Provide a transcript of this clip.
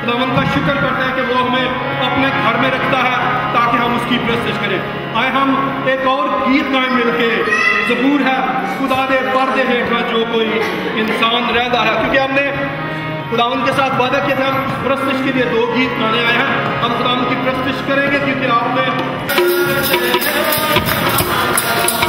खुदावंद का शुक्र करते हैं कि वो हमें अपने घर में रखता है ताकि हम उसकी प्रस्तुत करें। आए हम एक और गीत गाएं मिलके। ज़बूर है खुदा दे पर्दे हेठा जो कोई इंसान रहता है, क्योंकि हमने खुदावंद के साथ वादा किया था हम इस प्रस्तुत के लिए 2 गीत गाने आए हैं। हम खुदावंद की प्रस्तुत करेंगे क्योंकि आपने